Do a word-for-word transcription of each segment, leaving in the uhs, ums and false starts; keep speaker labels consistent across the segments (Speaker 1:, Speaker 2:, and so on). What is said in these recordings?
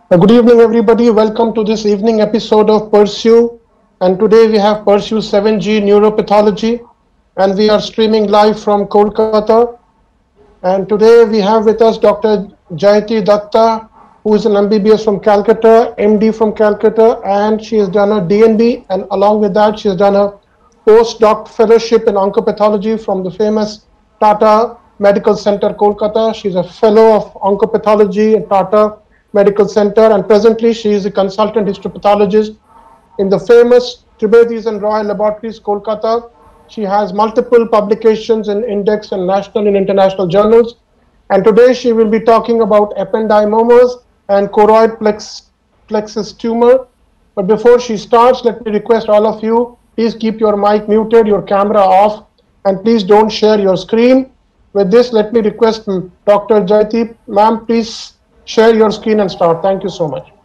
Speaker 1: Uh, Good evening, everybody. Welcome to this evening episode of Pursue. And today we have Pursue seven G Neuropathology, and we are streaming live from Kolkata. And today we have with us Doctor Jayati Datta, who is an M B B S from Calcutta, M D from Calcutta, and she has done a D N B. And along with that, she has done a postdoc fellowship in oncopathology from the famous Tata Medical Center, Kolkata. She's a fellow of oncopathology at Tata Medical Center, and presently she is a consultant histopathologist in the famous Tribades and Royal Laboratories, Kolkata. She has multiple publications in index and national and international journals. And today she will be talking about ependymomas and choroid plex, plexus tumor. But before she starts, let me request all of you, please keep your mic muted, your camera off, and please don't share your screen. With this, let me request Doctor Jayati, ma'am, please share your screen and start. Thank you so much.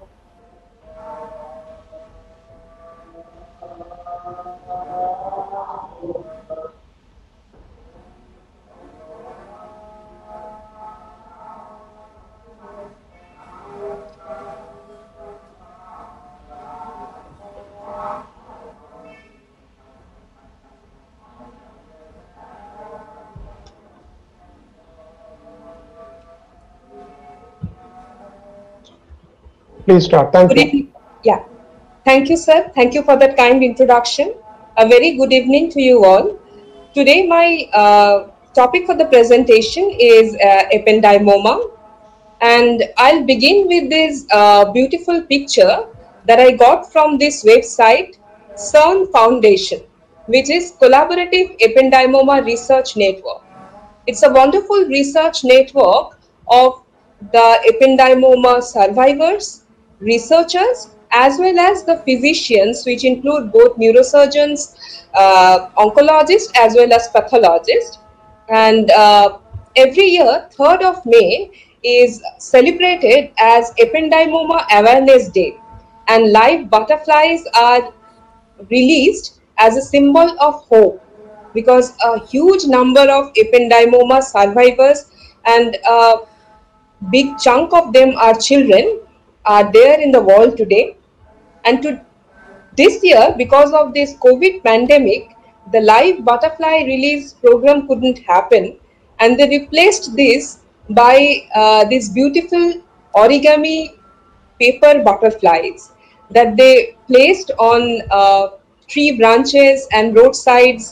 Speaker 1: Please start. Thank
Speaker 2: Good
Speaker 1: you.
Speaker 2: evening. Yeah. Thank you, sir. Thank you for that kind introduction. A very good evening to you all. Today, my uh, topic for the presentation is uh, ependymoma. And I'll begin with this uh, beautiful picture that I got from this website, CERN Foundation, which is Collaborative Ependymoma Research Network. It's a wonderful research network of the ependymoma survivors, researchers, as well as the physicians, which include both neurosurgeons, uh, oncologists, as well as pathologists. And uh, every year, third of May is celebrated as Ependymoma Awareness Day, and live butterflies are released as a symbol of hope, because a huge number of ependymoma survivors and a big chunk of them are children are there in the world today. And to this year, because of this COVID pandemic, the live butterfly release program couldn't happen, and they replaced this by uh, these beautiful origami paper butterflies that they placed on uh, tree branches and roadsides.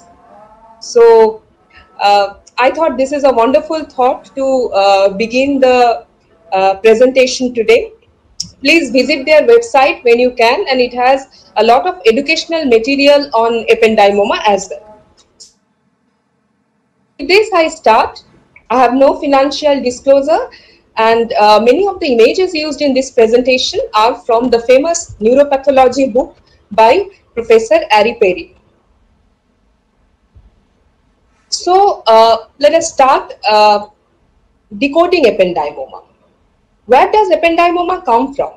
Speaker 2: So uh, I thought this is a wonderful thought to uh, begin the uh, presentation today. Please visit their website when you can, and it has a lot of educational material on ependymoma as well. With this, I start. I have no financial disclosure, and uh, many of the images used in this presentation are from the famous neuropathology book by Professor Ari Perry. So uh, let us start uh, decoding ependymoma. Where does ependymoma come from?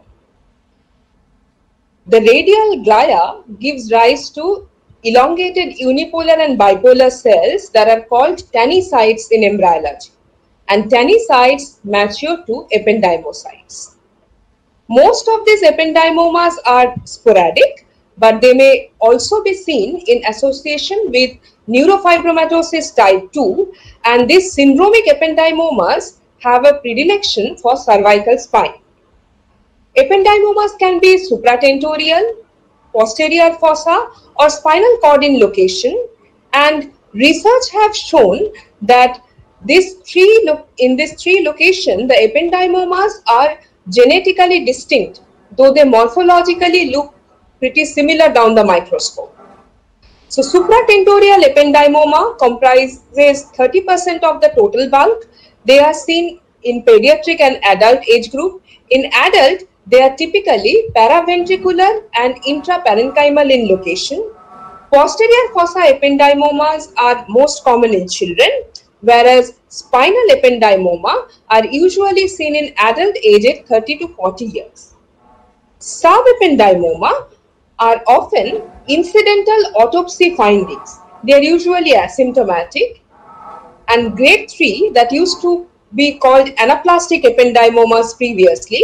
Speaker 2: The radial glia gives rise to elongated unipolar and bipolar cells that are called tanycytes in embryology, and tanycytes mature to ependymocytes. Most of these ependymomas are sporadic, but they may also be seen in association with neurofibromatosis type two, and these syndromic ependymomas have a predilection for cervical spine. Ependymomas can be supratentorial, posterior fossa, or spinal cord in location, and research have shown that this three in this three location, the ependymomas are genetically distinct, though they morphologically look pretty similar down the microscope. So supratentorial ependymoma comprises thirty percent of the total bulk. They are seen in pediatric and adult age group. In adult, they are typically paraventricular and intraparenchymal in location. Posterior fossa ependymomas are most common in children, whereas spinal ependymoma are usually seen in adult aged thirty to forty years. Subependymoma are often incidental autopsy findings. They are usually asymptomatic, and grade three, that used to be called anaplastic ependymomas previously,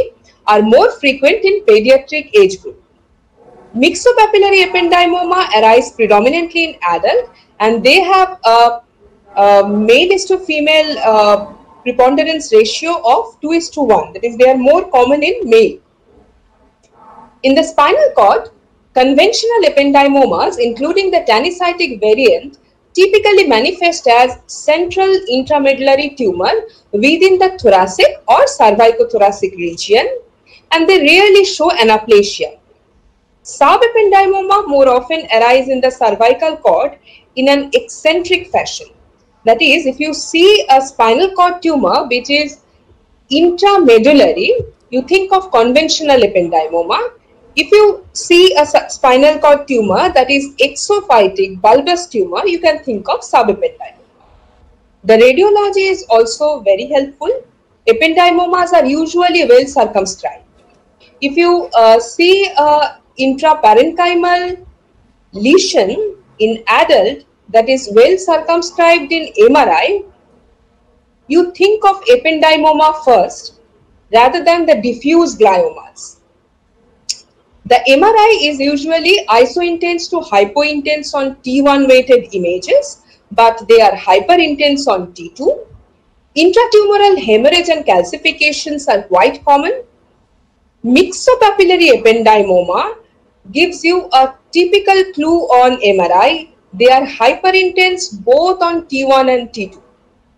Speaker 2: are more frequent in pediatric age group. Myxopapillary ependymoma arise predominantly in adult, and they have a, a male is to female uh, preponderance ratio of two is to one. That is, they are more common in male. In the spinal cord, conventional ependymomas, including the tannicytic variant, typically manifest as central intramedullary tumor within the thoracic or cervicothoracic region, and they rarely show anaplasia. Subependymoma more often arise in the cervical cord in an eccentric fashion. That is, if you see a spinal cord tumor which is intramedullary, you think of conventional ependymoma. If you see a spinal cord tumor that is exophytic bulbous tumor, you can think of subependymoma. The radiology is also very helpful. Ependymomas are usually well circumscribed. If you uh, see a intraparenchymal lesion in adult that is well circumscribed in M R I, you think of ependymoma first rather than the diffuse gliomas. The M R I is usually isointense to hypointense on T one weighted images, but they are hyperintense on T two. Intratumoral hemorrhage and calcifications are quite common. Myxopapillary ependymoma gives you a typical clue on M R I. They are hyperintense both on T one and T two.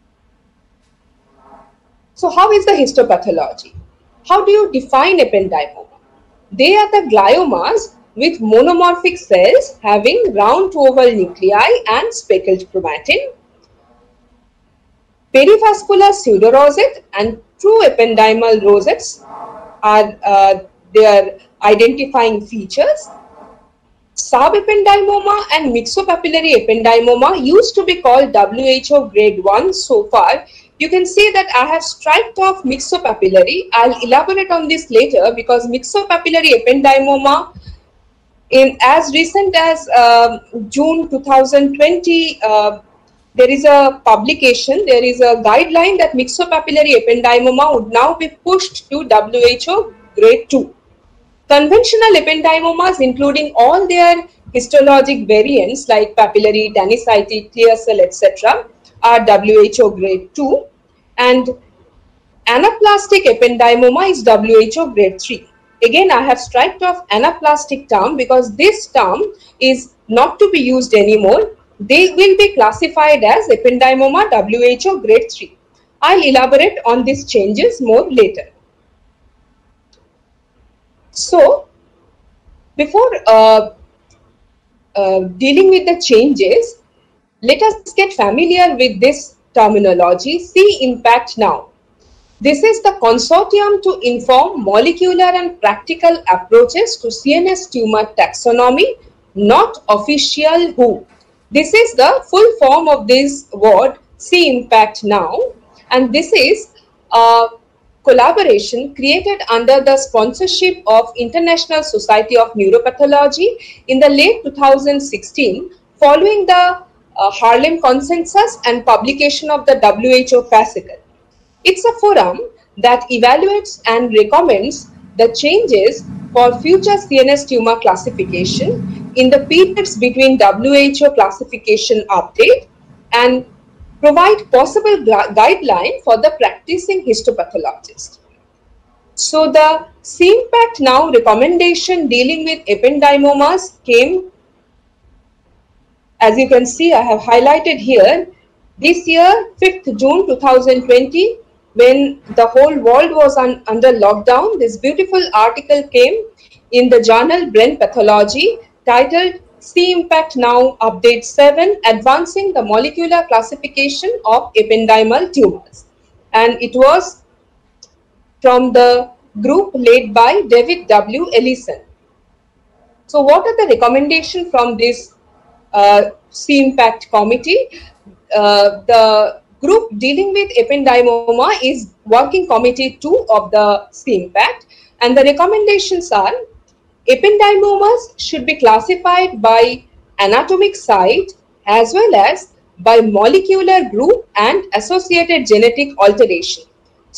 Speaker 2: So how is the histopathology? How do you define ependymoma? They are the gliomas with monomorphic cells having round to oval nuclei and speckled chromatin. Perivascular pseudorosette and true ependymal rosettes are uh, their identifying features. Subependymoma and myxopapillary ependymoma used to be called W H O grade one so far. You can see that I have striped off myxopapillary. I'll elaborate on this later because myxopapillary ependymoma in as recent as uh, June two thousand twenty, uh, there is a publication, there is a guideline that myxopapillary ependymoma would now be pushed to W H O grade two. Conventional ependymomas, including all their histologic variants like papillary, tannicytic, clear cell, et cetera, are W H O grade two, and anaplastic ependymoma is W H O grade three. Again, I have striped off anaplastic term because this term is not to be used anymore. They will be classified as ependymoma W H O grade three. I'll elaborate on these changes more later. So, before uh, uh, dealing with the changes, let us get familiar with this terminology. See impact now. This is the consortium to inform molecular and practical approaches to C N S tumor taxonomy, not official W H O. This is the full form of this word, See impact now, and this is a collaboration created under the sponsorship of International Society of Neuropathology in the late two thousand sixteen, following the uh, Harlem Consensus and publication of the W H O fascicle. It's a forum that evaluates and recommends the changes for future C N S tumor classification in the periods between W H O classification update and provide possible guideline for the practicing histopathologist. So the See impact now recommendation dealing with ependymomas came, as you can see, I have highlighted here, this year, fifth June two thousand twenty, when the whole world was un, under lockdown. This beautiful article came in the journal Brain Pathology titled See impact now update seven, advancing the molecular classification of ependymal tumors, and it was from the group led by David W. Ellison. So what are the recommendations from this uh, See impact committee? Uh, the group dealing with ependymoma is working committee two of the See impact, and the recommendations are: ependymomas should be classified by anatomic site as well as by molecular group and associated genetic alteration.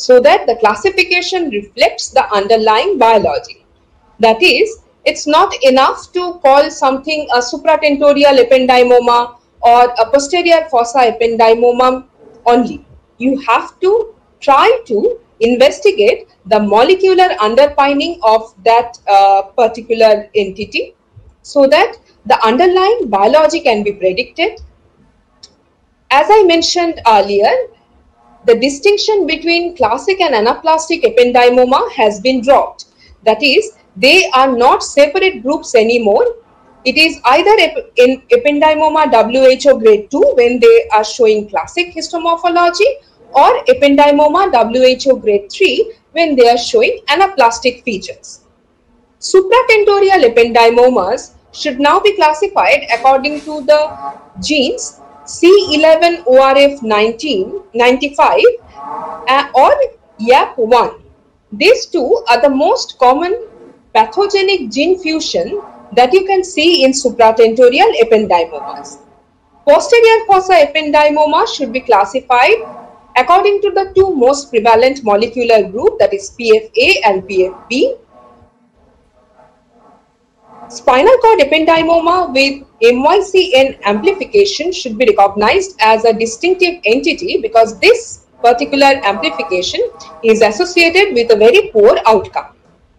Speaker 2: so that the classification reflects the underlying biology. That is, it's not enough to call something a supratentorial ependymoma or a posterior fossa ependymoma only. You have to try to investigate the molecular underpinning of that uh, particular entity so that the underlying biology can be predicted. As I mentioned earlier, the distinction between classic and anaplastic ependymoma has been dropped. That is, they are not separate groups anymore. It is either ep in ependymoma W H O grade two when they are showing classic histomorphology, or ependymoma W H O grade three when they are showing anaplastic features. Supratentorial ependymomas should now be classified according to the genes C eleven O R F nineteen ninety-five uh, or Y A P one. These two are the most common pathogenic gene fusion that you can see in supratentorial ependymomas. Posterior fossa ependymoma should be classified according to the two most prevalent molecular group, that is P F A and P F B. Spinal cord ependymoma with M Y C N amplification should be recognized as a distinctive entity because this particular amplification is associated with a very poor outcome.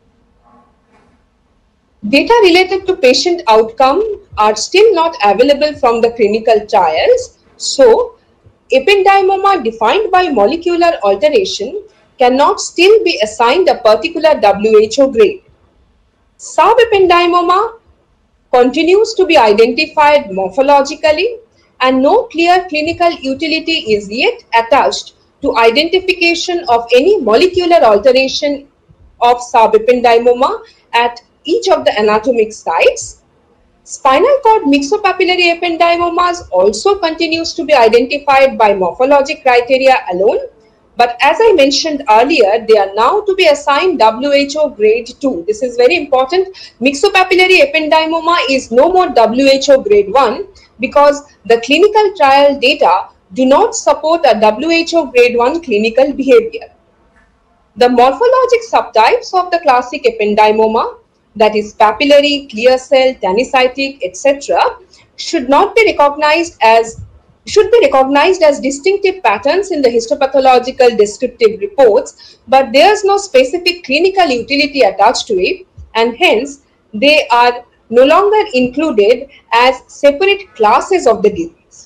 Speaker 2: Data related to patient outcome are still not available from the clinical trials, so ependymoma defined by molecular alteration cannot still be assigned a particular W H O grade. Subependymoma continues to be identified morphologically, and no clear clinical utility is yet attached to identification of any molecular alteration of subependymoma at each of the anatomic sites. Spinal cord mixopapillary ependymomas also continues to be identified by morphologic criteria alone, but as I mentioned earlier, they are now to be assigned W H O grade two. This is very important. Mixopapillary ependymoma is no more W H O grade one because the clinical trial data do not support a W H O grade one clinical behavior. The morphologic subtypes of the classic ependymoma, that is papillary, clear cell, tannicytic, et cetera, should not be recognized as should be recognized as distinctive patterns in the histopathological descriptive reports, but there is no specific clinical utility attached to it, and hence they are no longer included as separate classes of the disease.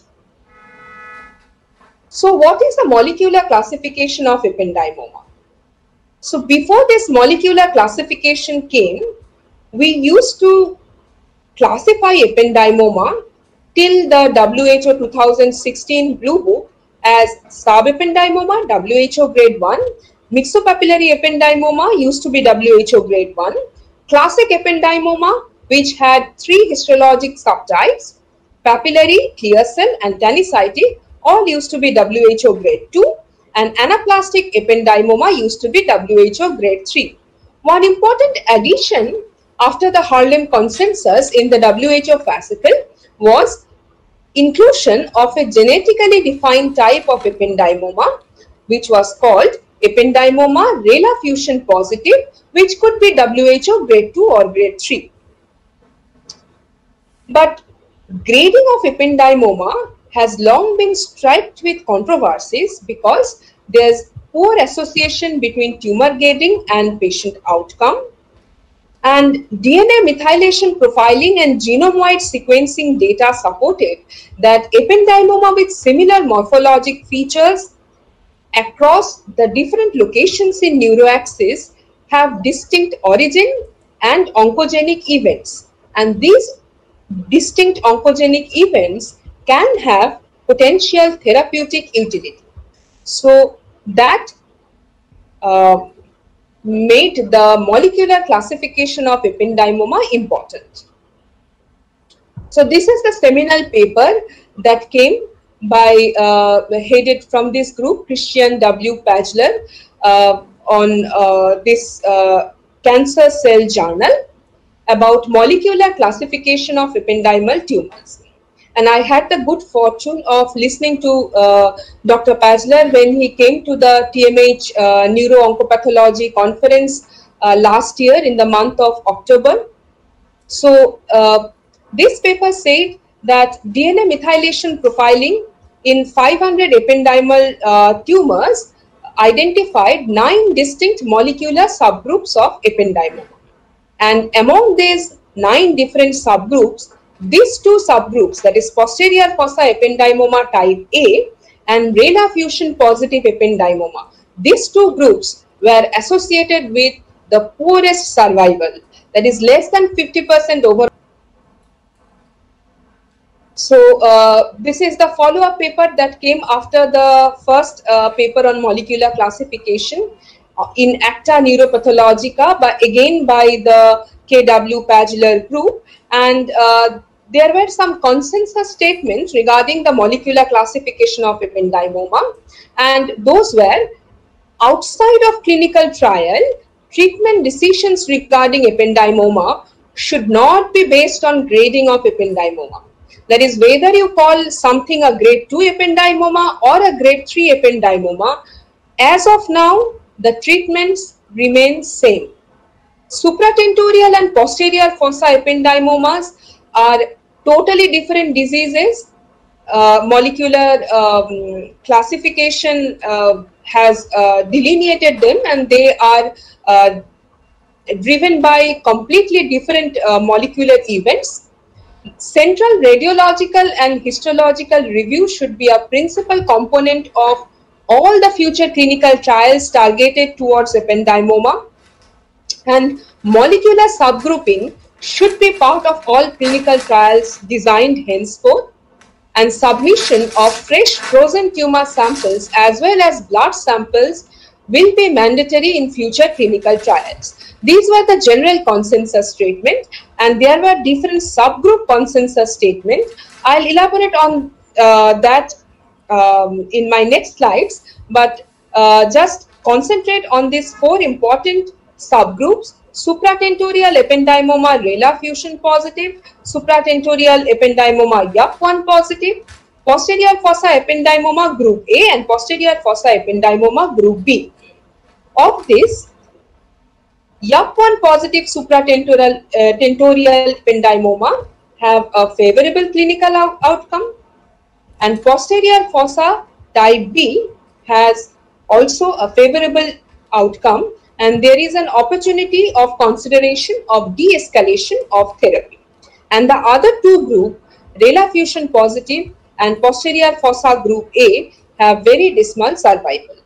Speaker 2: So what is the molecular classification of ependymoma? So before this molecular classification came, we used to classify ependymoma till the W H O two thousand sixteen Blue Book as subependymoma W H O grade one, mixopapillary ependymoma used to be W H O grade one, classic ependymoma which had three histologic subtypes, papillary, clear cell and tannicytic, all used to be W H O grade two, and anaplastic ependymoma used to be W H O grade three. One important addition after the Harlem consensus in the W H O fascicle was inclusion of a genetically defined type of ependymoma, which was called ependymoma Rela fusion positive, which could be W H O grade two or grade three. But grading of ependymoma has long been striped with controversies because there's poor association between tumor grading and patient outcome. And D N A methylation profiling and genome-wide sequencing data supported that ependymoma with similar morphologic features across the different locations in neuroaxis have distinct origin and oncogenic events. And these distinct oncogenic events can have potential therapeutic utility. So that uh, made the molecular classification of ependymoma important. So this is the seminal paper that came by uh, headed from this group, Christian W. Pagler, uh, on uh, this uh, Cancer Cell Journal about molecular classification of ependymal tumors. And I had the good fortune of listening to uh, Doctor Pazler when he came to the T M H uh, Neuro-Oncopathology conference uh, last year in the month of October. So uh, this paper said that D N A methylation profiling in five hundred ependymal uh, tumors identified nine distinct molecular subgroups of ependymoma. And among these nine different subgroups, these two subgroups, that is posterior fossa ependymoma type A and RELA fusion positive ependymoma, these two groups were associated with the poorest survival, that is less than fifty percent over. So uh, this is the follow-up paper that came after the first uh, paper on molecular classification uh, in Acta Neuropathologica, but again by the K W Pazler group, and uh, there were some consensus statements regarding the molecular classification of ependymoma, and those were: outside of clinical trial, treatment decisions regarding ependymoma should not be based on grading of ependymoma. That is, whether you call something a grade two ependymoma or a grade three ependymoma, as of now, the treatments remain same. Supratentorial and posterior fossa ependymomas are totally different diseases. Uh, molecular um, classification uh, has uh, delineated them, and they are uh, driven by completely different uh, molecular events. Central radiological and histological review should be a principal component of all the future clinical trials targeted towards ependymoma, and molecular subgrouping should be part of all clinical trials designed henceforth, and submission of fresh frozen tumor samples as well as blood samples will be mandatory in future clinical trials. These were the general consensus statement, and there were different subgroup consensus statements. I'll elaborate on uh, that um, in my next slides, but uh, just concentrate on these four important subgroups: supratentorial ependymoma RELA fusion positive, supratentorial ependymoma Y U P one positive, posterior fossa ependymoma group A, and posterior fossa ependymoma group B. Of this, Y U P one positive supratentorial uh, tentorial ependymoma have a favorable clinical out outcome, and posterior fossa type B has also a favorable outcome, and there is an opportunity of consideration of de-escalation of therapy. And the other two group, RELA fusion positive and posterior fossa group A, have very dismal survival.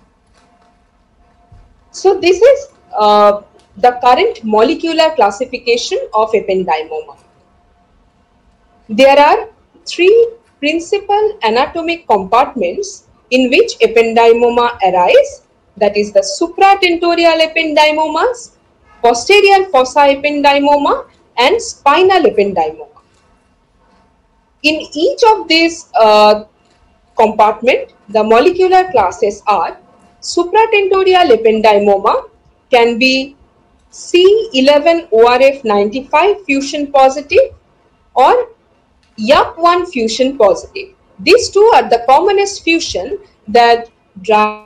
Speaker 2: So this is uh, the current molecular classification of ependymoma. There are three principal anatomic compartments in which ependymoma arise, that is the supratentorial ependymomas, posterior fossa ependymoma, and spinal ependymoma. In each of these uh, compartments, the molecular classes are: supratentorial ependymoma can be C eleven O R F ninety-five fusion positive or Y U P one fusion positive. These two are the commonest fusion that drives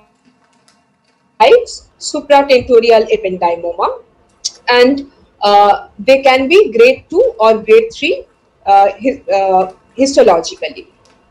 Speaker 2: supratentorial ependymoma, and uh, they can be grade two or grade three uh, his, uh, histologically.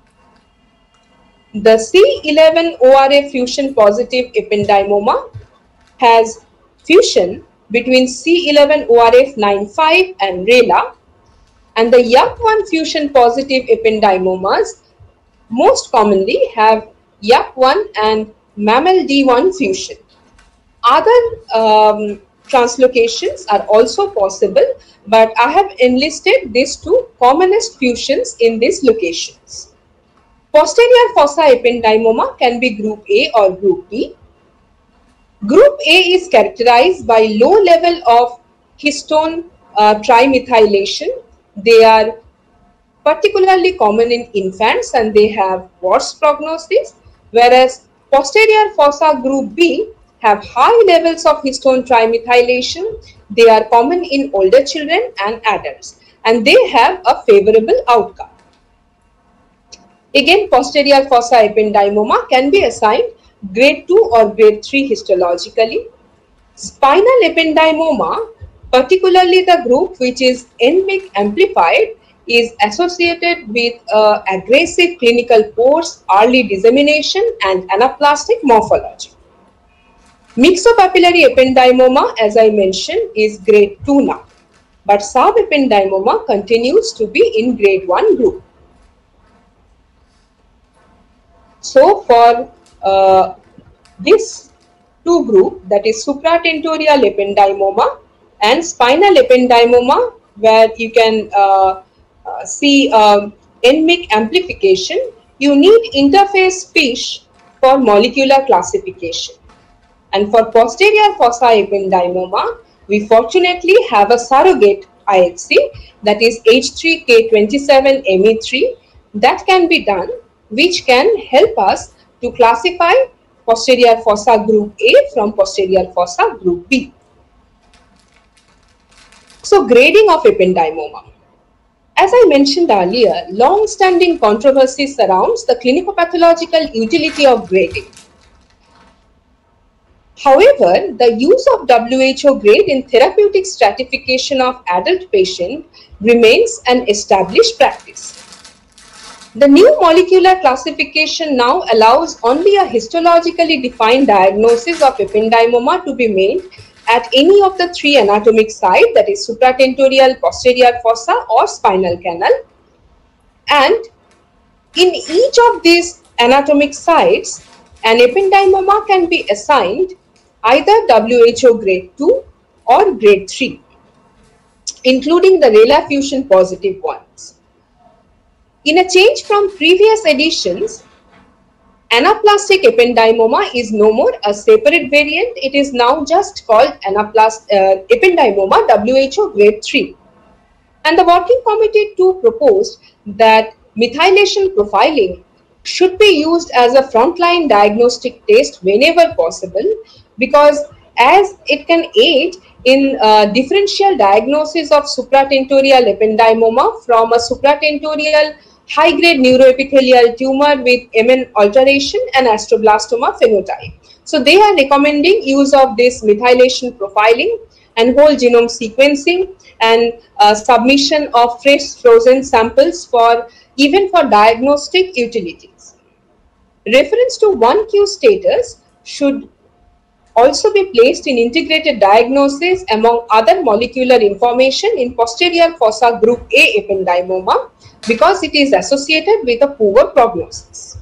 Speaker 2: The C eleven O R F fusion positive ependymoma has fusion between C eleven O R F ninety-five and RELA, and the Y U P one fusion positive ependymomas most commonly have Y U P one and M A M L D one fusion. Other um, translocations are also possible, but I have enlisted these two commonest fusions in these locations. Posterior fossa ependymoma can be group A or group B. Group A is characterized by low level of histone uh, trimethylation. They are particularly common in infants and they have worse prognosis, whereas posterior fossa group B have high levels of histone trimethylation. They are common in older children and adults, and they have a favorable outcome. Again, posterior fossa ependymoma can be assigned grade two or grade three histologically. Spinal ependymoma, particularly the group which is N M Y C amplified, is associated with uh, aggressive clinical course, early dissemination and anaplastic morphology. Myxopapillary ependymoma, as I mentioned, is grade two now, but subependymoma continues to be in grade one group. So for uh, this two group, that is supratentorial ependymoma and spinal ependymoma, where you can uh, uh, see um, N M Y C amplification, you need interface fish for molecular classification. And for posterior fossa ependymoma, we fortunately have a surrogate I H C, that is H three K twenty-seven M E three, that can be done, which can help us to classify posterior fossa group A from posterior fossa group B. So, grading of ependymoma. As I mentioned earlier, long-standing controversy surrounds the clinicopathological utility of grading. However, the use of W H O grade in therapeutic stratification of adult patients remains an established practice. The new molecular classification now allows only a histologically defined diagnosis of ependymoma to be made at any of the three anatomic sites, that is supratentorial, posterior fossa or spinal canal. And in each of these anatomic sites, an ependymoma can be assigned either W H O grade two or grade three, including the Rela fusion positive ones. In a change from previous editions, anaplastic ependymoma is no more a separate variant. It is now just called anaplast uh, ependymoma W H O grade three. And the working committee too proposed that methylation profiling should be used as a frontline diagnostic test whenever possible, because as it can aid in uh, differential diagnosis of supratentorial ependymoma from a supratentorial high-grade neuroepithelial tumor with M N alteration and astroblastoma phenotype. So they are recommending use of this methylation profiling and whole genome sequencing and uh, submission of fresh frozen samples for even for diagnostic utilities. Reference to one Q status should also be placed in integrated diagnosis among other molecular information in posterior fossa group A ependymoma, because it is associated with a poor prognosis.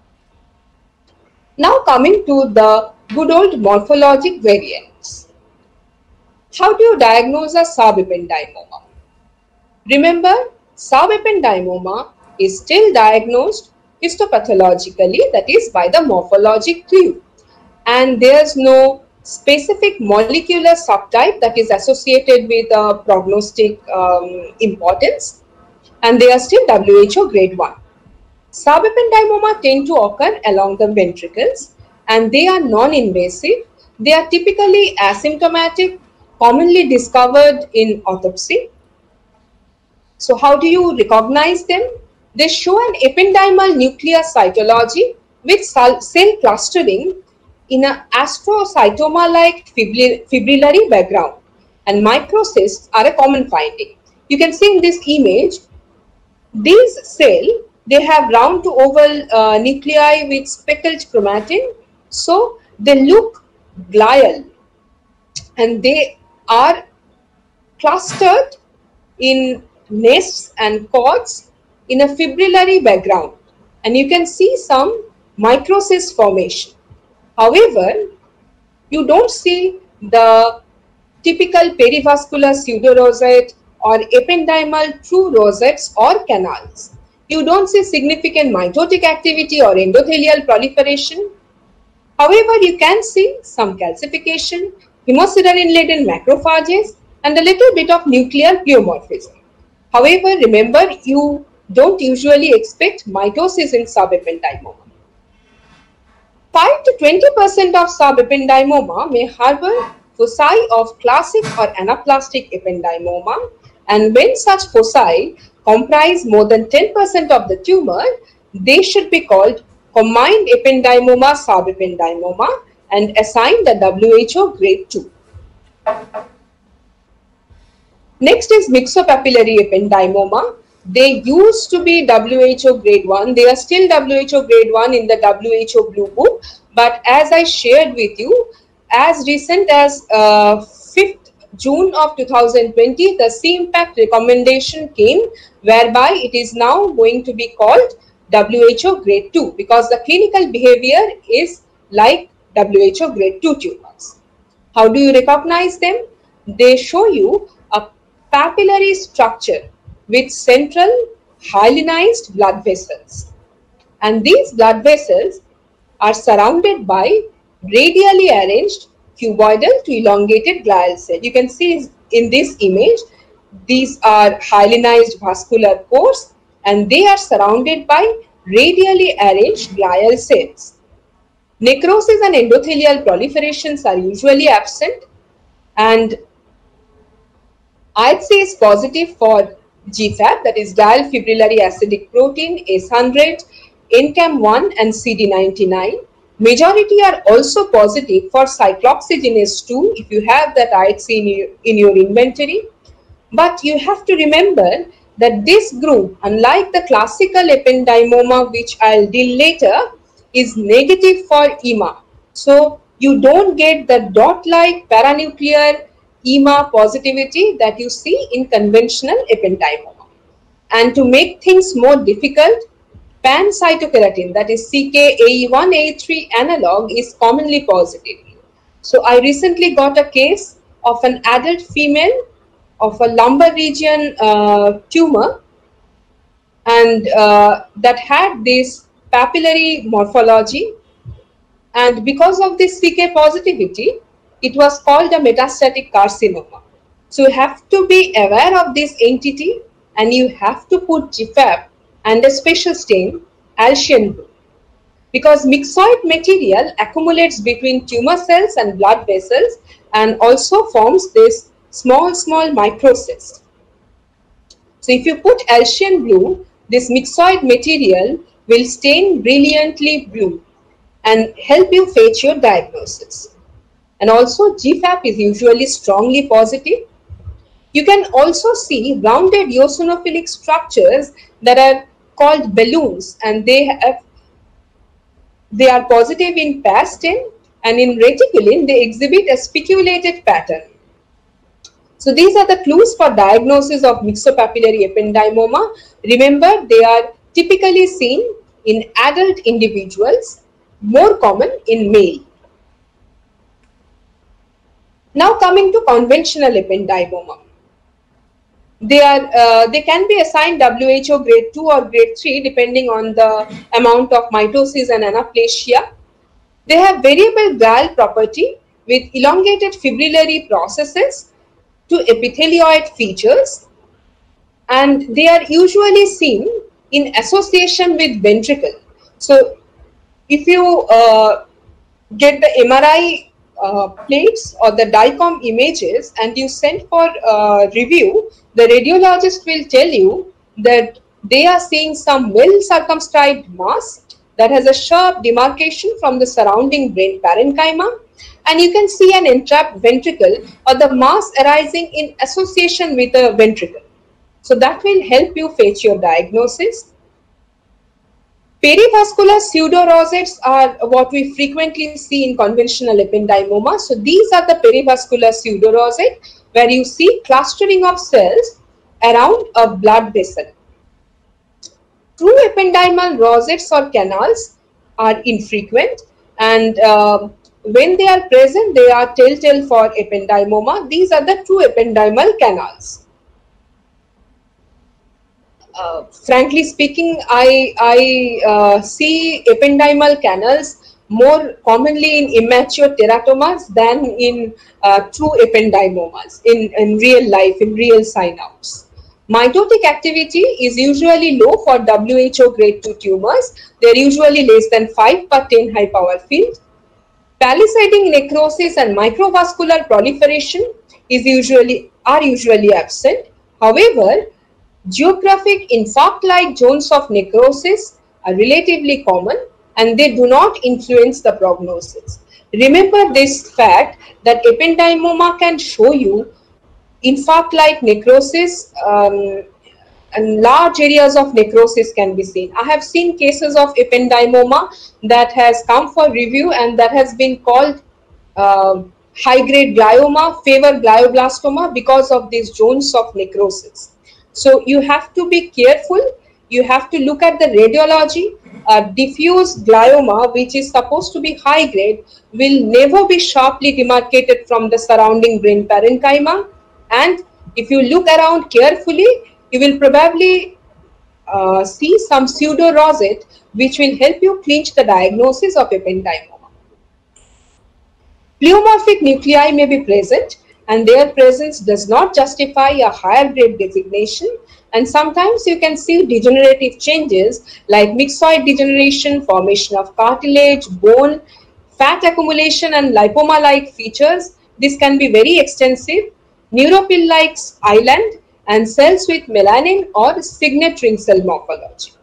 Speaker 2: Now coming to the good old morphologic variants. How do you diagnose a subependymoma? Remember, subependymoma is still diagnosed histopathologically, that is by the morphologic clue, and there's no specific molecular subtype that is associated with a prognostic um, importance, and they are still W H O grade one. Subependymoma tend to occur along the ventricles and they are non-invasive. They are typically asymptomatic, commonly discovered in autopsy. So how do you recognize them? They show an ependymal nuclear cytology with cell clustering in an astrocytoma-like fibrillary background, and microcysts are a common finding. You can see in this image, these cells, they have round to oval uh, nuclei with speckled chromatin, so they look glial and they are clustered in nests and cords in a fibrillary background, and you can see some microcyst formation. However, you don't see the typical perivascular pseudorosette or ependymal true rosettes or canals. You don't see significant mitotic activity or endothelial proliferation. However, you can see some calcification, hemosiderin-laden macrophages, and a little bit of nuclear pleomorphism. However, remember, you don't usually expect mitosis in subependymoma. five to twenty percent of subependymoma may harbor foci of classic or anaplastic ependymoma, and when such foci comprise more than ten percent of the tumor, they should be called combined ependymoma, subependymoma, and assigned the W H O grade two. Next is myxopapillary ependymoma. They used to be W H O grade one. They are still W H O grade one in the W H O Blue Book. But as I shared with you, as recent as uh, fifth June of two thousand twenty, the C impact recommendation came whereby it is now going to be called W H O grade two because the clinical behavior is like W H O grade two tumors. How do you recognize them? They show you a papillary structure with central hyalinized blood vessels. And these blood vessels are surrounded by radially arranged cuboidal to elongated glial cell. You can see in this image, these are hyalinized vascular cores and they are surrounded by radially arranged glial cells. Necrosis and endothelial proliferations are usually absent, and I H C is positive for G FAP, that is dial fibrillary acidic protein, A C E one hundred, N C A M one and C D ninety-nine. Majority are also positive for cyclooxygenase two if you have that I H C in your, in your inventory. But you have to remember that this group, unlike the classical ependymoma, which I'll deal later, is negative for E M A. So you don't get the dot-like paranuclear E M A positivity that you see in conventional ependymoma. And to make things more difficult, pan-cytokeratin, that is C K A E one A E three analog, is commonly positive. So I recently got a case of an adult female of a lumbar region uh, tumor, and uh, that had this papillary morphology, and because of this C K positivity, it was called a metastatic carcinoma. So you have to be aware of this entity and you have to put G FAP and a special stain, Alcian blue, because myxoid material accumulates between tumor cells and blood vessels and also forms this small, small microcyst. So if you put Alcian blue, this myxoid material will stain brilliantly blue and help you fetch your diagnosis. And also G FAP is usually strongly positive. You can also see rounded eosinophilic structures that are called balloons, and they have they are positive in P A S ten, and in reticulin they exhibit a spiculated pattern. So these are the clues for diagnosis of myxopapillary ependymoma. Remember, they are typically seen in adult individuals, more common in male. Now coming to conventional ependymoma. They are uh, they can be assigned W H O grade two or grade three depending on the amount of mitosis and anaplasia. They have variable glial property with elongated fibrillary processes to epithelioid features, and they are usually seen in association with ventricle. So if you uh, get the M R I uh, plates or the DICOM images and you send for uh, review, the radiologist will tell you that they are seeing some well circumscribed mass that has a sharp demarcation from the surrounding brain parenchyma, and you can see an entrapped ventricle or the mass arising in association with a ventricle. So that will help you fetch your diagnosis. Perivascular pseudorosettes are what we frequently see in conventional ependymoma. So these are the perivascular pseudorosette, where you see clustering of cells around a blood vessel. True ependymal rosettes or canals are infrequent, and uh, when they are present, they are telltale for ependymoma. These are the true ependymal canals. Uh, frankly speaking, I, I uh, see ependymal canals more commonly in immature teratomas than in uh, true ependymomas in, in real life, in real synapse. Mitotic activity is usually low for W H O grade two tumors. They are usually less than five per ten high power field. Palisading necrosis and microvascular proliferation is usually are usually absent. However, geographic infarct-like zones of necrosis are relatively common and they do not influence the prognosis. Remember this fact that ependymoma can show you infarct-like necrosis, um, and large areas of necrosis can be seen. I have seen cases of ependymoma that has come for review and that has been called uh, high-grade glioma, favor glioblastoma, because of these zones of necrosis. So you have to be careful. You have to look at the radiology. Uh, diffuse glioma, which is supposed to be high-grade, will never be sharply demarcated from the surrounding brain parenchyma. And if you look around carefully, you will probably uh, see some pseudo-rosette, which will help you clinch the diagnosis of ependymoma. Pleomorphic nuclei may be present, and their presence does not justify a higher grade designation. And sometimes you can see degenerative changes like myxoid degeneration, formation of cartilage, bone, fat accumulation, and lipoma-like features. This can be very extensive. Neuropil-like island and cells with melanin or signet ring cell morphology.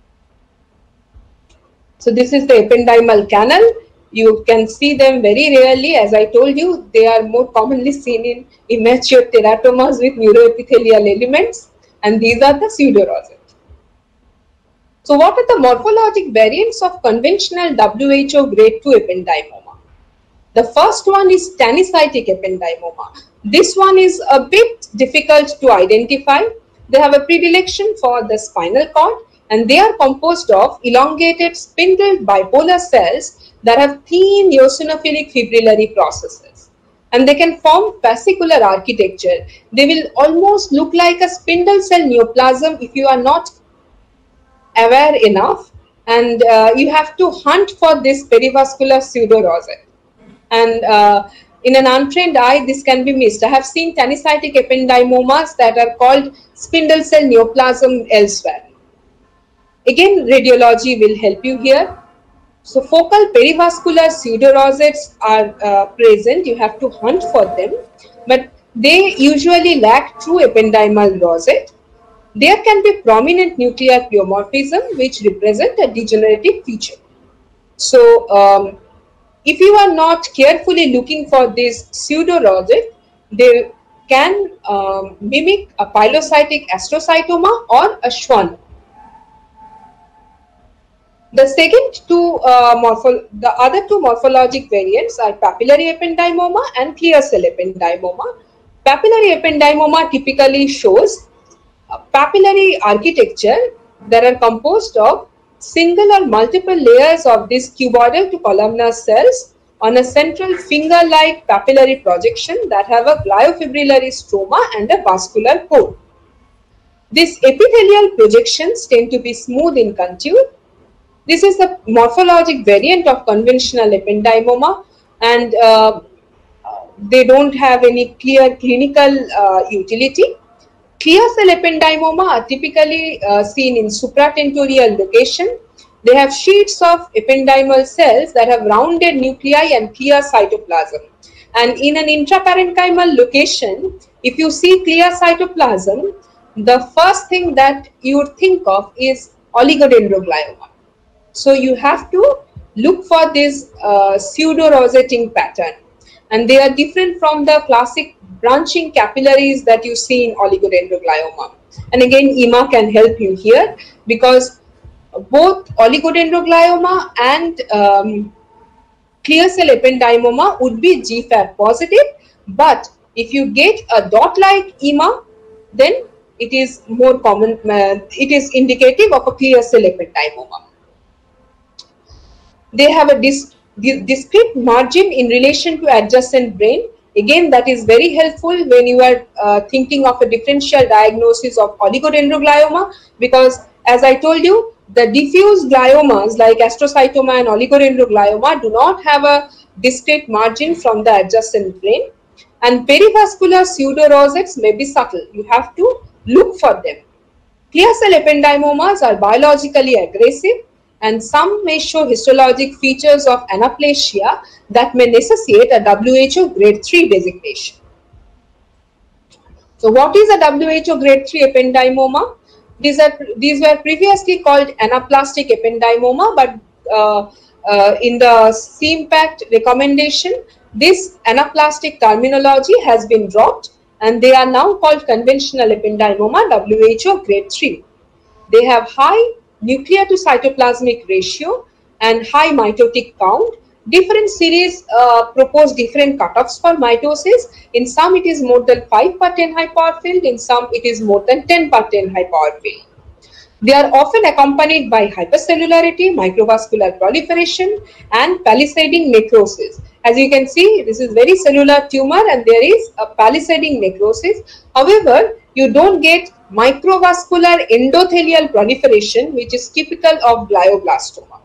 Speaker 2: So this is the ependymal canal. You can see them very rarely. As I told you, they are more commonly seen in immature teratomas with neuroepithelial elements, and these are the pseudorosette. So what are the morphologic variants of conventional W H O grade two ependymoma? The first one is tannicytic ependymoma. This one is a bit difficult to identify. They have a predilection for the spinal cord, and they are composed of elongated spindle bipolar cells that have thin eosinophilic fibrillary processes. And they can form fascicular architecture. They will almost look like a spindle cell neoplasm if you are not aware enough. And uh, you have to hunt for this perivascular pseudorosette. And uh, in an untrained eye, this can be missed. I have seen tannicytic ependymomas that are called spindle cell neoplasm elsewhere. Again, radiology will help you here. So focal perivascular pseudorosettes are uh, present. You have to hunt for them, but they usually lack true ependymal rosette. There can be prominent nuclear pleomorphism, which represent a degenerative feature. So um, if you are not carefully looking for this pseudorosette, they can um, mimic a pilocytic astrocytoma or a schwann. The second two uh, morpho the other two morphologic variants are papillary ependymoma and clear cell ependymoma. Papillary ependymoma typically shows a papillary architecture that are composed of single or multiple layers of these cuboidal to columnar cells on a central finger-like papillary projection that have a gliofibrillary stroma and a vascular core. These epithelial projections tend to be smooth in contour. This is the morphologic variant of conventional ependymoma, and uh, they don't have any clear clinical uh, utility. Clear cell ependymoma are typically uh, seen in supratentorial location. They have sheets of ependymal cells that have rounded nuclei and clear cytoplasm. And in an intraparenchymal location, if you see clear cytoplasm, the first thing that you would think of is oligodendroglioma. So you have to look for this uh, pseudo-rosetting pattern. And they are different from the classic branching capillaries that you see in oligodendroglioma. And again, E M A can help you here, because both oligodendroglioma and um, clear cell ependymoma would be G FAP positive. But if you get a dot-like E M A, then it is more common, uh, it is indicative of a clear cell ependymoma. They have a dis discrete margin in relation to adjacent brain. Again, that is very helpful when you are uh, thinking of a differential diagnosis of oligodendroglioma, because as I told you, the diffuse gliomas like astrocytoma and oligodendroglioma do not have a discrete margin from the adjacent brain, and perivascular pseudorosettes may be subtle. You have to look for them. Clear cell ependymomas are biologically aggressive, and some may show histologic features of anaplasia that may necessitate a W H O grade three designation. So what is a W H O grade three ependymoma? These are these were previously called anaplastic ependymoma, but uh, uh, in the C IMPACT recommendation, this anaplastic terminology has been dropped, and they are now called conventional ependymoma, W H O grade three. They have high nuclear to cytoplasmic ratio and high mitotic count. Different series uh, propose different cutoffs for mitosis. In some it is more than five per ten high power field, in some it is more than ten per ten high power field. They are often accompanied by hypercellularity, microvascular proliferation, and palisading necrosis. As you can see, this is very cellular tumor and there is a palisading necrosis. However, you don't get microvascular endothelial proliferation, which is typical of glioblastoma.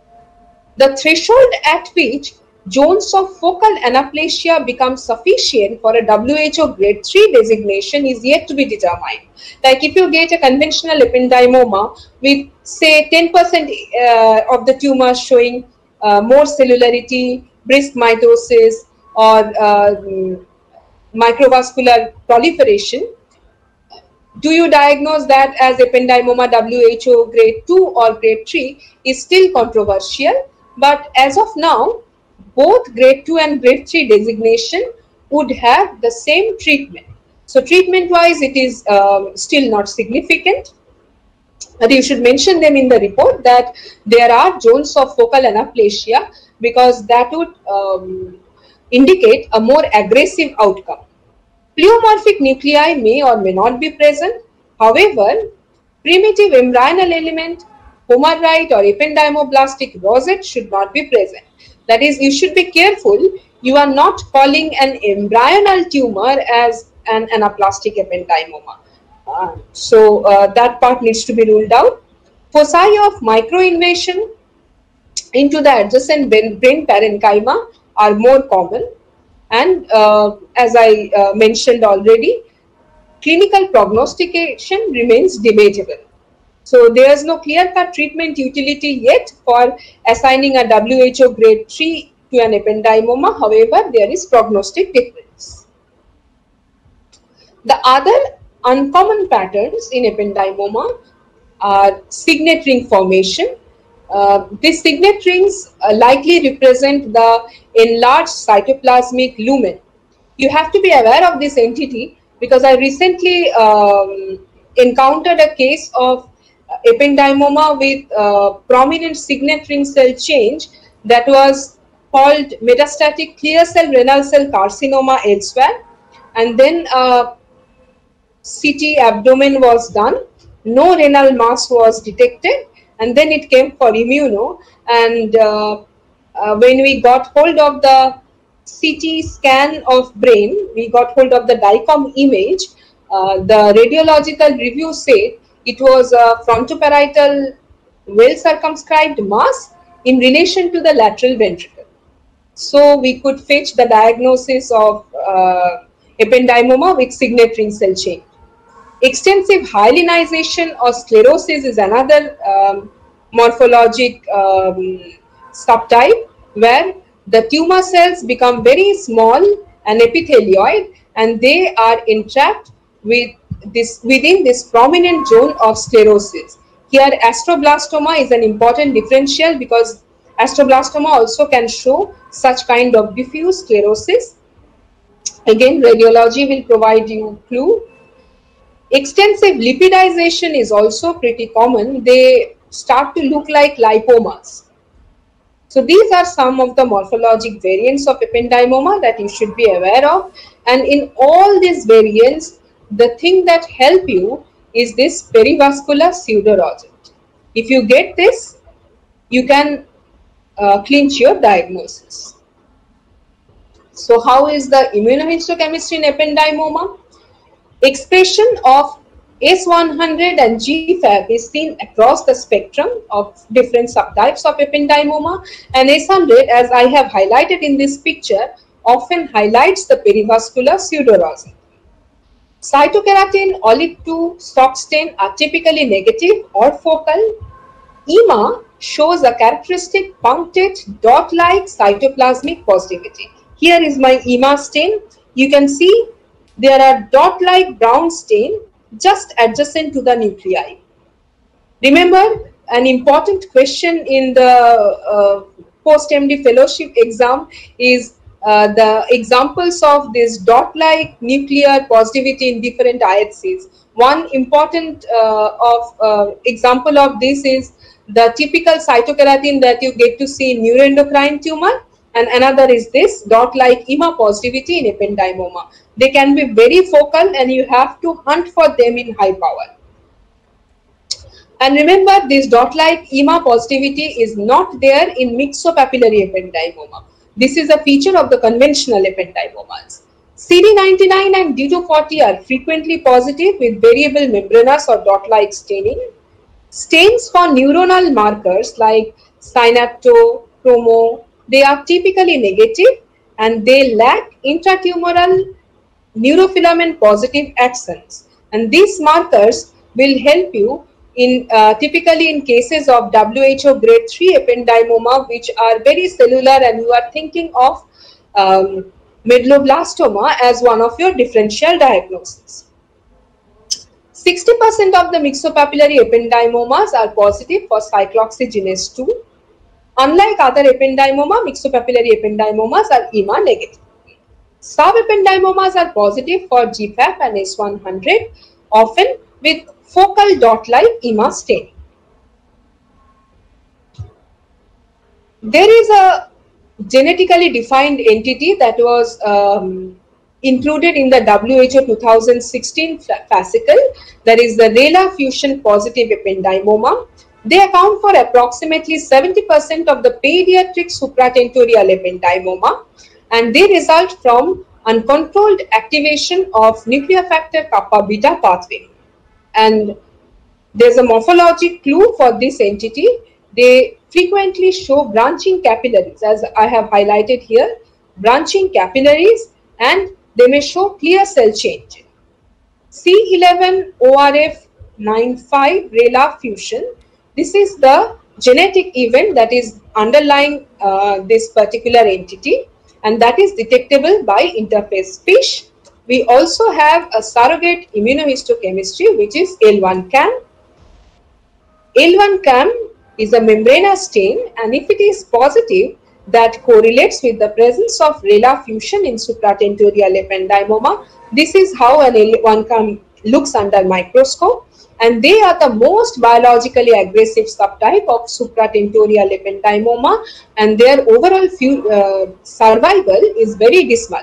Speaker 2: The threshold at which zones of focal anaplasia become sufficient for a W H O grade three designation is yet to be determined. Like if you get a conventional ependymoma with say ten percent uh, of the tumor showing uh, more cellularity, brisk mitosis, or uh, microvascular proliferation, do you diagnose that as ependymoma W H O grade two or grade three is still controversial, but as of now, both grade two and grade three designation would have the same treatment. So treatment wise, it is um, still not significant. But you should mention them in the report that there are zones of focal anaplasia, because that would um, indicate a more aggressive outcome. Pleomorphic nuclei may or may not be present. However, primitive embryonal element, homarite or ependymoblastic rosette should not be present. That is, you should be careful. You are not calling an embryonal tumor as an anaplastic ependymoma. Uh, so uh, that part needs to be ruled out. Foci of microinvasion into the adjacent brain parenchyma are more common. And uh, as I uh, mentioned already, clinical prognostication remains debatable. So there is no clear-cut treatment utility yet for assigning a W H O grade three to an ependymoma. However, there is prognostic difference. The other uncommon patterns in ependymoma are signet ring formation. Uh, these signet rings uh, likely represent the enlarged cytoplasmic lumen. You have to be aware of this entity, because I recently um, encountered a case of ependymoma with uh, prominent signet ring cell change that was called metastatic clear cell renal cell carcinoma elsewhere, and then uh, C T abdomen was done, no renal mass was detected, and then it came for immuno, and uh, uh, when we got hold of the C T scan of brain, we got hold of the DICOM image, uh, the radiological review said it was a frontoparietal well circumscribed mass in relation to the lateral ventricle. So we could fetch the diagnosis of uh, ependymoma with signet ring cell change. Extensive hyalinization or sclerosis is another um, morphologic um, subtype where the tumor cells become very small and epithelioid, and they are entrapped with this within this prominent zone of sclerosis. Here astroblastoma is an important differential, because astroblastoma also can show such kind of diffuse sclerosis. Again, radiology will provide you clue. Extensive lipidization is also pretty common. They start to look like lipomas. So these are some of the morphologic variants of ependymoma that you should be aware of. And in all these variants, the thing that help you is this perivascular pseudorosette. If you get this, you can uh, clinch your diagnosis. So how is the immunohistochemistry in ependymoma? Expression of S one hundred and G FAP is seen across the spectrum of different subtypes of ependymoma, and S one hundred, as I have highlighted in this picture, often highlights the perivascular pseudorosette. Cytokeratin, olive two, Stock stain are typically negative or focal. E M A shows a characteristic punctate dot-like cytoplasmic positivity. Here is my E M A stain. You can see there are dot-like brown stain just adjacent to the nuclei. Remember, an important question in the uh, post-M D fellowship exam is uh, the examples of this dot-like nuclear positivity in different I H Cs. One important uh, of uh, example of this is the typical cytokeratin that you get to see in neuroendocrine tumor, and another is this dot-like E M A positivity in ependymoma. They can be very focal and you have to hunt for them in high power. And remember, this dot-like E M A positivity is not there in myxopapillary ependymoma. This is a feature of the conventional ependymomas. C D ninety-nine and D two forty are frequently positive with variable membranous or dot-like staining. Stains for neuronal markers like synapto, chromo, they are typically negative and they lack intratumoral neurofilament positive accents. And these markers will help you in uh, typically in cases of W H O grade three ependymoma, which are very cellular and you are thinking of um, medulloblastoma as one of your differential diagnoses. sixty percent of the myxopapillary ependymomas are positive for cyclooxygenase two. Unlike other ependymoma, myxopapillary ependymomas are E M A negative. Subependymomas are positive for G F A P and S one hundred, often with focal dot-like E M A staining. There is a genetically defined entity that was um, included in the W H O two thousand sixteen fascicle, that is the RELA fusion positive ependymoma. They account for approximately seventy percent of the pediatric supratentorial ependymoma, and they result from uncontrolled activation of nuclear factor kappa beta pathway. And there's a morphologic clue for this entity. They frequently show branching capillaries, as I have highlighted here, branching capillaries, and they may show clear cell change. C eleven O R F ninety-five RELA fusion, this is the genetic event that is underlying uh, this particular entity, and that is detectable by interface FISH. We also have a surrogate immunohistochemistry, which is L one C A M. L one C A M is a membranous stain, and if it is positive, that correlates with the presence of RELA fusion in supratentorial ependymoma. This is how an L one C A M looks under microscope, and they are the most biologically aggressive subtype of supratentorial ependymoma, and their overall uh, survival is very dismal.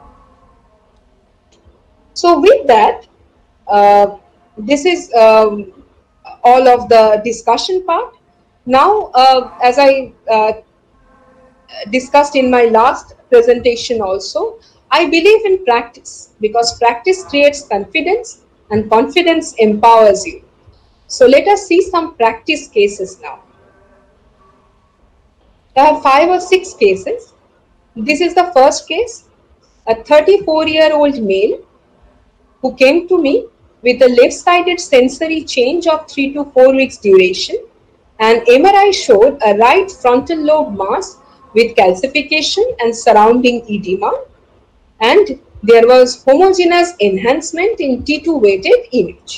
Speaker 2: So with that, uh, this is um, all of the discussion part. Now, uh, as I uh, discussed in my last presentation also, I believe in practice, because practice creates confidence and confidence empowers you. So let us see some practice cases now. I have five or six cases. This is the first case, a thirty-four year old male who came to me with a left-sided sensory change of three to four weeks duration, and M R I showed a right frontal lobe mass with calcification and surrounding edema, and there was homogeneous enhancement in T two weighted image.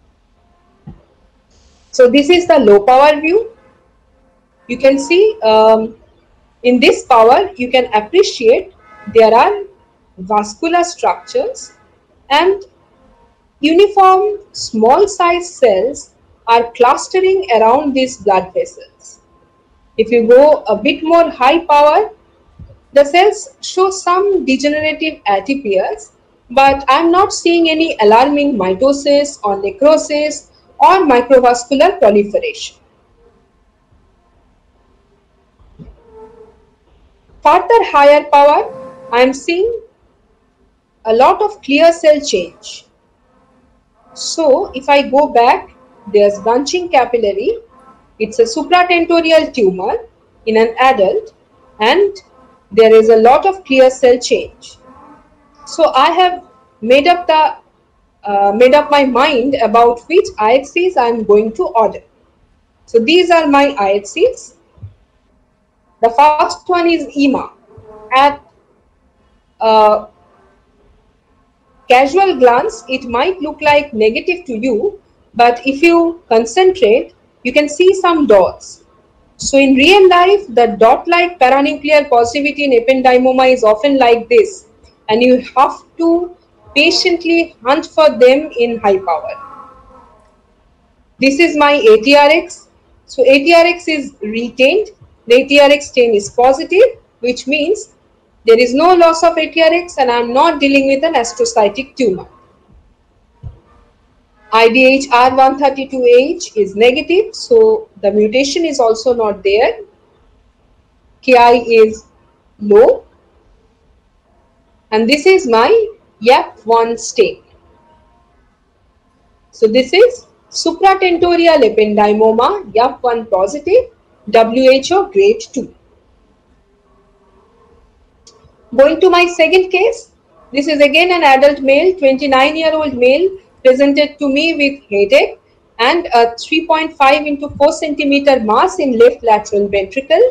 Speaker 2: So this is the low power view. You can see um, in this power, you can appreciate there are vascular structures and uniform small size cells are clustering around these blood vessels. If you go a bit more high power, the cells show some degenerative atypias, but I'm not seeing any alarming mitosis or necrosis or microvascular proliferation. Further higher power, I am seeing a lot of clear cell change. So if I go back, there's branching capillary. It's a supratentorial tumor in an adult, and there is a lot of clear cell change. So I have made up the uh, made up my mind about which I H Cs I am going to order. So these are my I H Cs. The first one is E M A. At uh, casual glance, it might look like negative to you, but if you concentrate, you can see some dots. So in real life, the dot-like paranuclear positivity in ependymoma is often like this, and you have to patiently hunt for them in high power. This is my A T R X. So A T R X is retained. The A T R X stain is positive, which means there is no loss of A T R X and I am not dealing with an astrocytic tumor. I D H R one thirty-two H is negative, so the mutation is also not there. K I is low. And this is my Y A P one stain. So this is supratentorial ependymoma, Y A P one positive, W H O grade two. Going to my second case, this is again an adult male, twenty-nine year old male, presented to me with headache and a three point five into four centimeter mass in left lateral ventricle.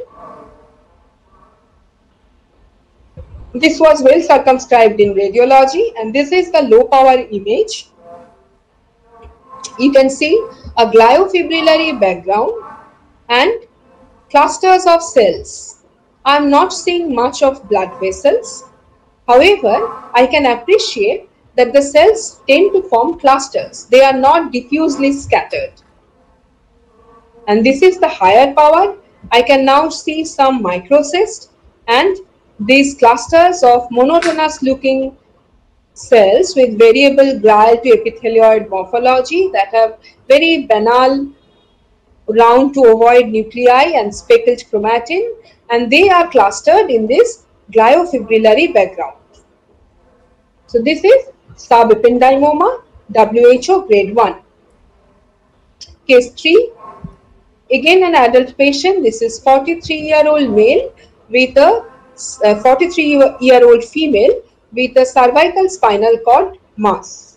Speaker 2: This was well circumscribed in radiology, and this is the low power image. You can see a gliofibrillary background and clusters of cells. I am not seeing much of blood vessels. However, I can appreciate that the cells tend to form clusters. They are not diffusely scattered. And this is the higher power. I can now see some microcysts and these clusters of monotonous looking cells with variable glial to epithelioid morphology that have very banal round to ovoid nuclei and speckled chromatin, and they are clustered in this gliofibrillary background. So this is subependymoma, W H O grade one. Case three, again an adult patient. This is forty-three year old male with a forty-three year old female with a cervical spinal cord mass.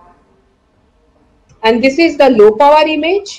Speaker 2: And this is the low power image.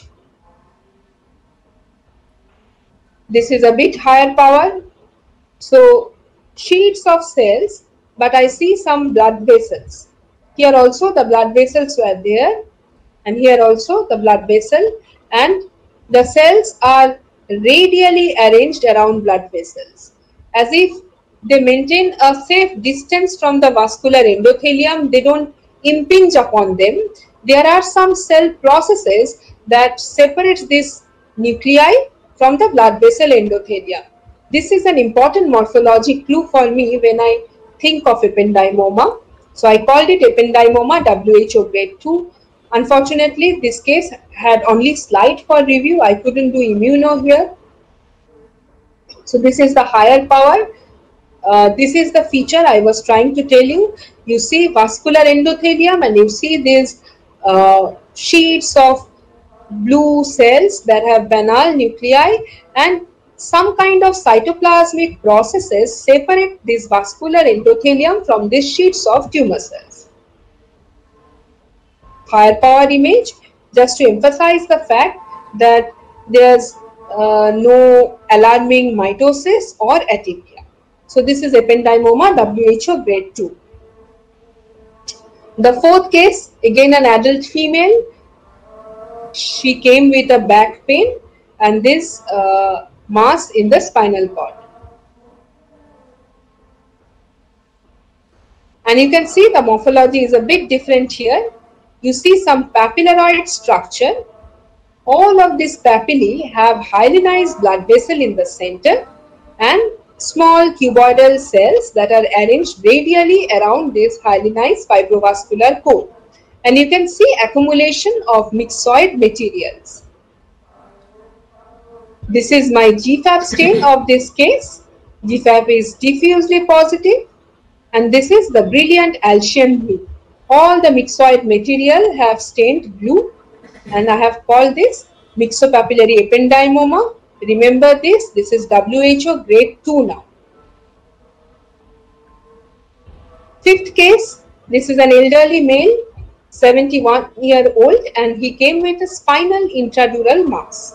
Speaker 2: This is a bit higher power. So sheets of cells, but I see some blood vessels. Here also the blood vessels were there, and here also the blood vessel, and the cells are radially arranged around blood vessels as if they maintain a safe distance from the vascular endothelium. They don't impinge upon them. There are some cell processes that separate this nuclei from the blood vessel endothelium. This is an important morphology clue for me when I think of ependymoma. So I called it ependymoma, W H O grade two. Unfortunately, this case had only slide for review. I couldn't do immuno here. So this is the higher power. Uh, this is the feature I was trying to tell you. You see vascular endothelium and you see these uh, sheets of blue cells that have banal nuclei, and some kind of cytoplasmic processes separate this vascular endothelium from these sheets of tumor cells. Higher power image, just to emphasize the fact that there's uh, no alarming mitosis or atypia. So this is ependymoma, W H O grade two. The fourth case, again an adult female. She came with a back pain and this uh, mass in the spinal cord. And you can see the morphology is a bit different here. You see some papillaroid structure. All of these papillae have hyalinized blood vessel in the center and small cuboidal cells that are arranged radially around this hyalinized fibrovascular core. And you can see accumulation of myxoid materials. This is my G FAP stain of this case. G FAP is diffusely positive, and this is the brilliant Alcian blue. All the myxoid material have stained blue, and I have called this myxopapillary ependymoma. Remember this, this is W H O grade two now. Fifth case, this is an elderly male, seventy-one year old, and he came with a spinal intradural mass.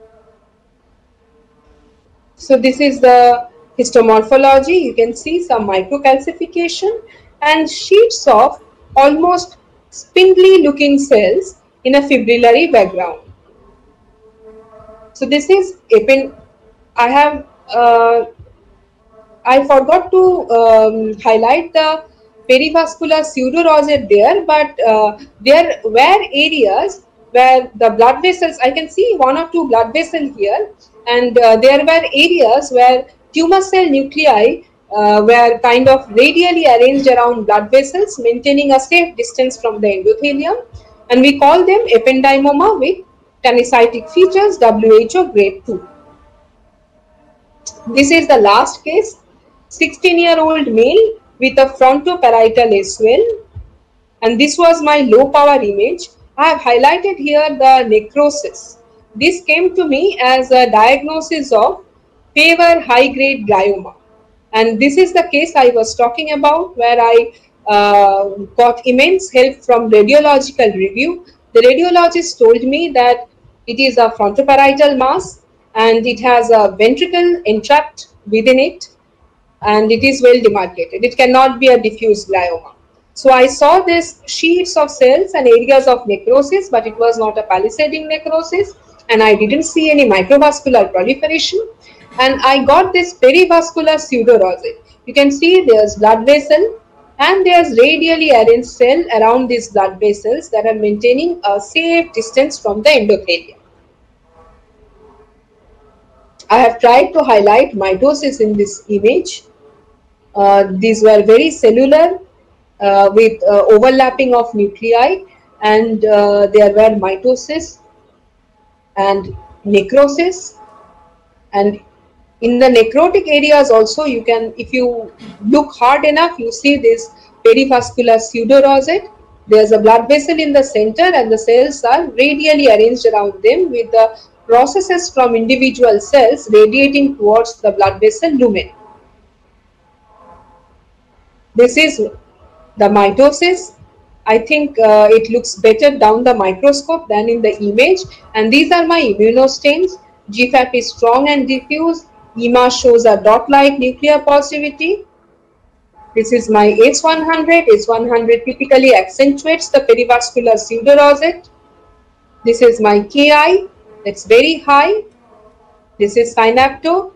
Speaker 2: So this is the histomorphology. You can see some microcalcification and sheets of almost spindly looking cells in a fibrillary background. So this is epen. I have uh, I forgot to um, highlight the perivascular pseudorosette there, but uh, there were areas where the blood vessels, I can see one or two blood vessels here, and uh, there were areas where tumor cell nuclei uh, were kind of radially arranged around blood vessels, maintaining a safe distance from the endothelium, and we call them ependymoma with tanicytic features, W H O grade two. This is the last case, sixteen year old male with a frontoparietal S swell, and this was my low power image. I have highlighted here the necrosis. This came to me as a diagnosis of Paver high grade glioma, and this is the case I was talking about, where I uh, got immense help from radiological review. The radiologist told me that it is a frontoparietal mass and it has a ventricle entrapped within it, and it is well demarcated. It cannot be a diffuse glioma. So I saw this sheets of cells and areas of necrosis, but it was not a palisading necrosis, and I didn't see any microvascular proliferation. And I got this perivascular pseudorosette. You can see there's blood vessel and there's radially arranged cell around these blood vessels that are maintaining a safe distance from the endothelium. I have tried to highlight mitosis in this image. Uh, these were very cellular uh, with uh, overlapping of nuclei, and uh, there were mitosis and necrosis. And in the necrotic areas also, you can, if you look hard enough, you see this perivascular pseudorosette. There's a blood vessel in the center and the cells are radially arranged around them, with the processes from individual cells radiating towards the blood vessel lumen. This is the mitosis. I think uh, it looks better down the microscope than in the image. And these are my immunostains. G FAP is strong and diffuse. E M A shows a dot-like nuclear positivity. This is my H one hundred. H one hundred typically accentuates the perivascular pseudorosette. This is my K I. It's very high. This is synapto.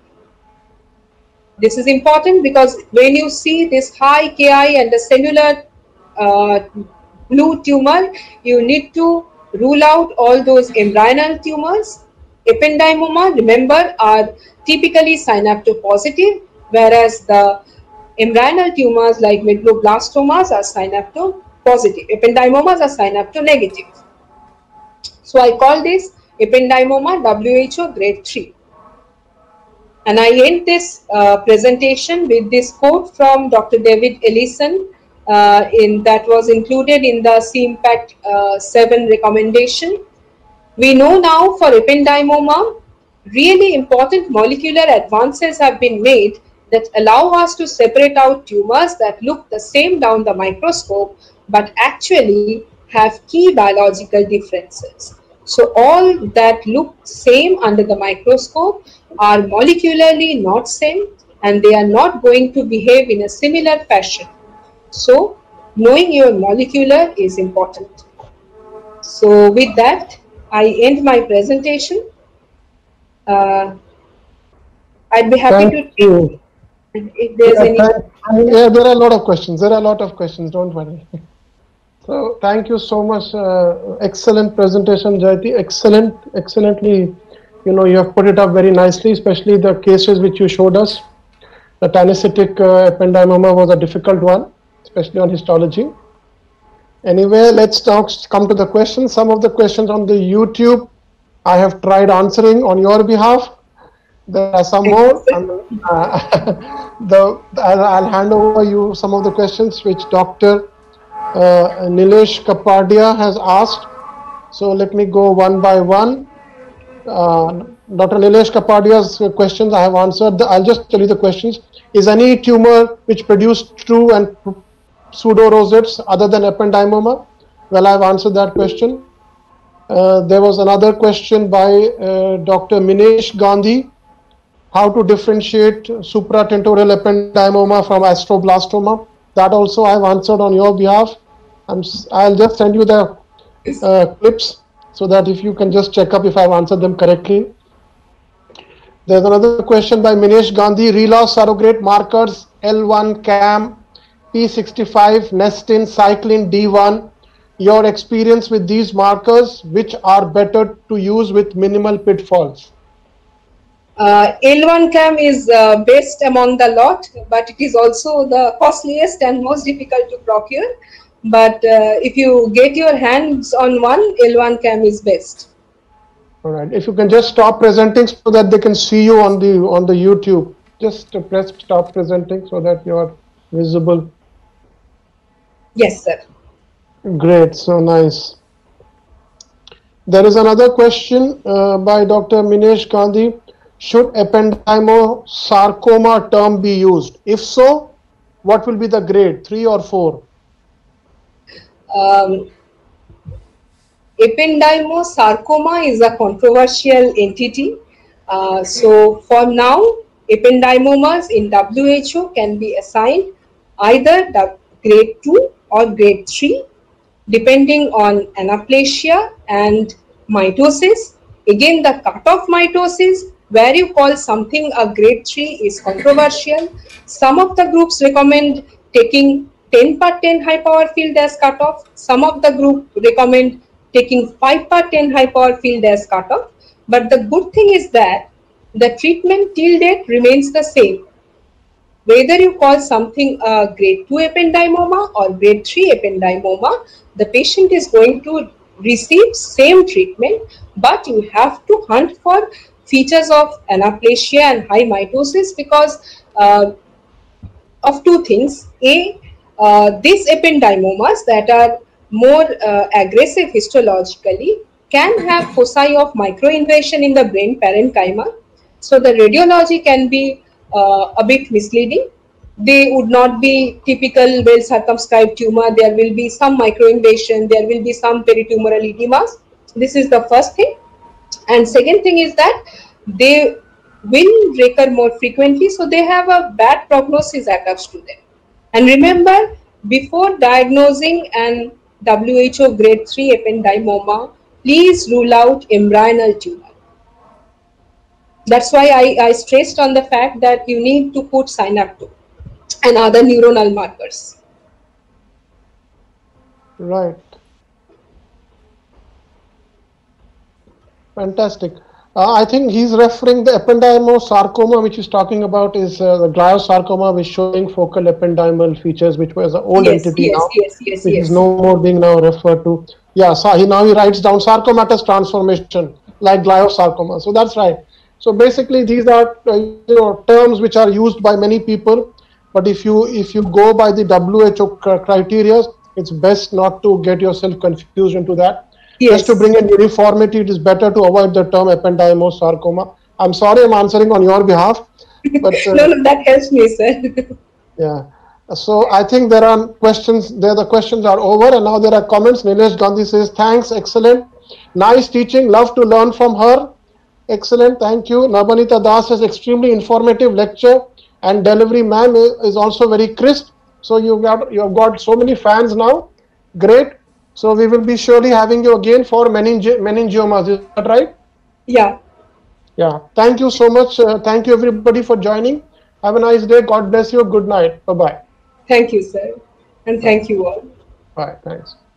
Speaker 2: This is important because when you see this high K I and the cellular uh, blue tumor, you need to rule out all those embryonal tumors. Ependymoma, remember, are typically synaptopositive, whereas the embryonal tumors like medulloblastomas are synaptopositive. Ependymomas are synaptonegative. So I call this ependymoma W H O grade three. And I end this uh, presentation with this quote from Doctor David Ellison uh, in, that was included in the C IMPACT uh, seven recommendation. We know now for ependymoma, really important molecular advances have been made that allow us to separate out tumors that look the same down the microscope, but actually have key biological differences. So all that look same under the microscope are molecularly not same, and they are not going to behave in a similar fashion. So knowing your molecular is important. So with that, I end my presentation. Uh, I'd be happy
Speaker 1: Thank
Speaker 2: to
Speaker 1: you.
Speaker 2: take if there's
Speaker 1: yeah,
Speaker 2: any.
Speaker 1: thank, yeah, there are a lot of questions. There are a lot of questions. Don't worry. So thank you so much. Uh, excellent presentation, Jayati. Excellent, excellently. You know, you have put it up very nicely, especially the cases which you showed us. The tanicytic uh, ependymoma was a difficult one, especially on histology. Anyway, let's now come to the questions. Some of the questions on the YouTube, I have tried answering on your behalf. There are some more. Uh, the, I'll, I'll hand over you some of the questions which Doctor Uh, Nilesh Kapadia has asked. So let me go one by one. Uh, Doctor Nilesh Kapadia's questions I have answered. The, I'll just tell you the questions. Is any tumor which produced true and pseudo-rosettes other than ependymoma? Well, I've answered that question. Uh, there was another question by uh, Doctor Minesh Gandhi. How to differentiate supratentorial ependymoma from astroblastoma? That also I've answered on your behalf. I'm, I'll just send you the uh, clips so that if you can just check up if I've answered them correctly. There's another question by Minesh Gandhi. Reloss surrogate markers L one, C A M, P sixty-five, Nestin, Cyclin D one. Your experience with these markers, which are better to use with minimal pitfalls?
Speaker 2: Uh, L one C A M is uh, best among the lot, but it is also the costliest and most difficult to procure. But uh, if you get your hands on one, L one C A M is best.
Speaker 1: All right. If you can just stop presenting so that they can see you on the on the YouTube. Just press stop presenting so that you are visible.
Speaker 2: Yes, sir.
Speaker 1: Great. So nice. There is another question uh, by Doctor Minesh Gandhi. Should ependymosarcoma term be used? If so, what will be the grade, three or four?
Speaker 2: Um, Ependymosarcoma is a controversial entity. Uh, so for now, ependymomas in W H O can be assigned either the grade two or grade three, depending on anaplasia and mitosis. Again, the cutoff mitosis, where you call something a grade three, is controversial. Some of the groups recommend taking ten per ten high power field as cutoff. Some of the group recommend taking five per ten high power field as cutoff. But the good thing is that the treatment till date remains the same. Whether you call something a grade two ependymoma or grade three ependymoma, the patient is going to receive same treatment, but you have to hunt for features of anaplasia and high mitosis because uh, of two things. A, uh, these ependymomas that are more uh, aggressive histologically can have foci of microinvasion in the brain parenchyma. So the radiology can be uh, a bit misleading. They would not be typical well circumscribed tumor. There will be some microinvasion, there will be some peritumoral edemas. This is the first thing. And second thing is that they will recur more frequently, so they have a bad prognosis attached to them. And remember, before diagnosing an W H O grade three ependymoma, please rule out embryonal tumor. That's why I, I stressed on the fact that you need to put synaptome and other neuronal markers.
Speaker 1: Right. Fantastic. Uh, I think he's referring the ependymosarcoma, which he's talking about, is uh, the gliosarcoma, which showing focal ependymal features, which was an old
Speaker 2: yes,
Speaker 1: entity
Speaker 2: yes,
Speaker 1: now.
Speaker 2: Yes, yes,
Speaker 1: which
Speaker 2: yes.
Speaker 1: is no more being now referred to. Yeah, so he now he writes down sarcomatous transformation like gliosarcoma. So that's right. So basically, these are uh, you know, terms which are used by many people. But if you if you go by the W H O criteria, it's best not to get yourself confused into that. Yes. Just to bring in uniformity, it is better to avoid the term ependymosarcoma. I'm sorry I'm answering on your behalf. But, uh,
Speaker 2: no, no, that helps me, sir.
Speaker 1: Yeah. So I think there are questions, there the questions are over, and now there are comments. Nilesh Gandhi says, thanks, excellent. Nice teaching, love to learn from her. Excellent, thank you. Nabanita Das says, extremely informative lecture, and delivery man is also very crisp. So you've got, you've got so many fans now. Great. So we will be surely having you again for meningi meningiomas, is that right?
Speaker 2: Yeah.
Speaker 1: Yeah. Thank you so much. Uh, thank you everybody for joining. Have a nice day. God bless you. Good night. Bye-bye.
Speaker 2: Thank you, sir. And thank you all.
Speaker 1: Bye. Thanks.